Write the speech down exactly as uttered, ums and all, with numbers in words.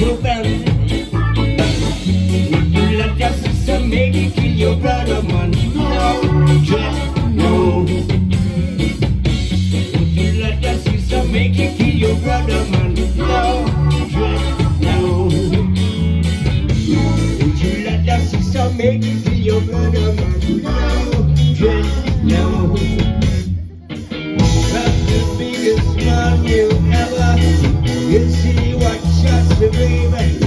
your family? Would you let your sister make you kill your brother, man? No, just no. Would you let your sister make you kill your brother, man? No, just no. Would you let your sister make you kill your brother, man? No, just no. That's the biggest man you ever. You see what shots the baby.